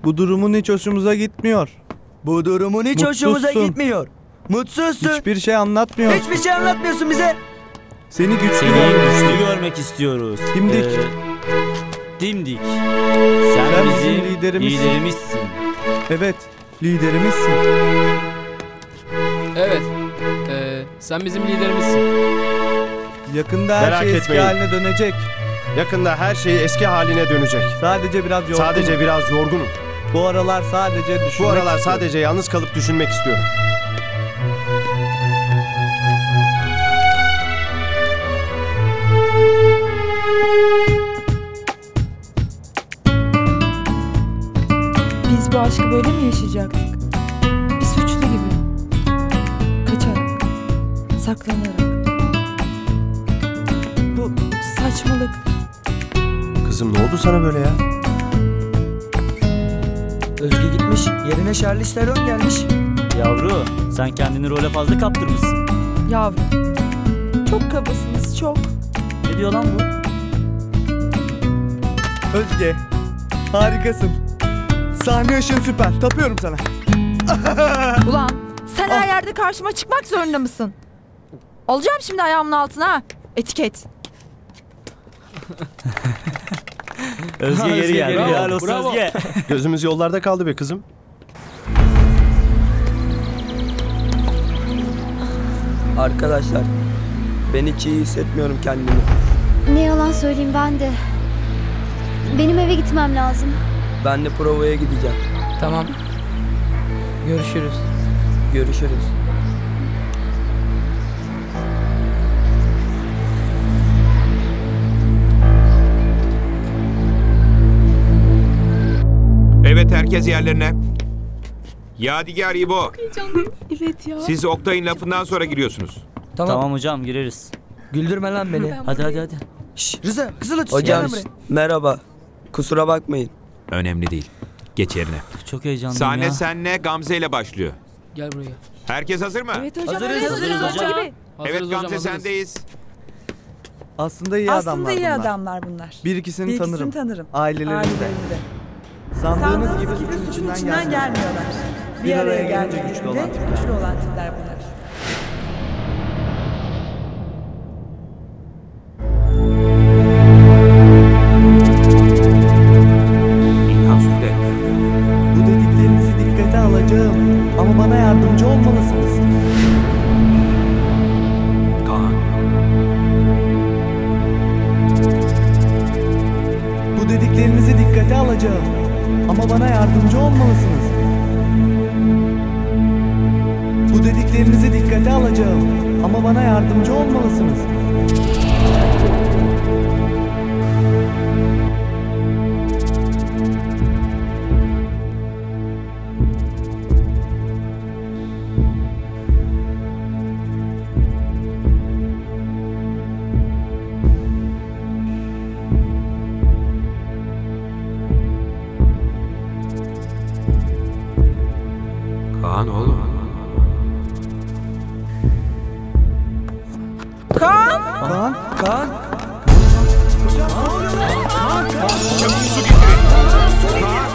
Bu durumun hiç hoşumuza gitmiyor. Bu durumun hiç hoşumuza gitmiyor. Mutsuzsun. Hiçbir şey anlatmıyor. Hiçbir şey anlatmıyorsun bize. Seni güçlü Seni görmek istiyoruz. Dimdik. Dimdik. Sen bizim liderimizsin. Evet, liderimizsin. Evet. Sen bizim liderimizsin. Yakında her Merak şey eski etmeyin. haline dönecek. Yakında her şey eski haline dönecek. Sadece biraz yorgunum. Sadece biraz yorgunum. Bu aralar sadece düşünmek Bu aralar istiyorum. sadece yalnız kalıp düşünmek istiyorum. Biz bu aşkı böyle mi yaşayacaktık? Bir suçlu gibi. Kaçarak. Saklanarak. Bu saçmalık. Kızım ne oldu sana böyle ya? Özge gitmiş. Yerine Charlize Theron gelmiş. Yavru, sen kendini role fazla kaptırmışsın. Yavrum. Çok kabasınız, çok. Ne diyor lan bu? Özge, harikasın. Sahne ışın süper. Tapıyorum sana. Ulan sen her yerde karşıma çıkmak zorunda mısın? Alacağım şimdi ayağımın altına ha. Etiket. Özge geri gel. Bravo, Helal olsun bravo. Özge. Gözümüz yollarda kaldı be kızım. Arkadaşlar, ben hiç iyi hissetmiyorum kendimi. Ne yalan söyleyeyim, ben de. Benim eve gitmem lazım. Ben de provaya gideceğim. Tamam. Görüşürüz. Görüşürüz. Evet, herkes yerlerine. Yadigar İbo. Evet ya. Siz Oktay'ın lafından sonra giriyorsunuz. Tamam hocam, gireriz. Güldürme lan beni. Hadi. Şşş Rıza, Kızılaç. Hocam merhaba. Kusura bakmayın. Önemli değil. Geç yerine. Çok heyecanlıyım Sahne ya. senle Gamze ile başlıyor. Gel buraya. Herkes hazır mı? Evet hocam. Hazırız, evet, hazırız hocam. Gibi. Evet Hazırız Gamze, hocam, hazırız. sendeyiz. Aslında iyi adamlar Aslında iyi bunlar. adamlar bunlar. Bir ikisini Bir tanırım. ikisini tanırım. Ailelerinde. Ailelerinde. Sandığınız gibi Sandığınız suçun içinden gelmiyor. gelmiyorlar. Bir araya gelince geldiğinde güçlü olan tipler. güçlü olan tipler bunlar. İlhan Süfle. Bu dediklerinizi dikkate alacağım. Ama bana yardımcı olmalısınız. Kaan. Bu dediklerinizi dikkate alacağım. Ama bana yardımcı olmalısınız. Bu dediklerinizi dikkate alacağım. Ama bana yardımcı olmalısınız. Kaan oğlum. Kaan! Kaan, Kaan. Çabuk su getirin. Kaan.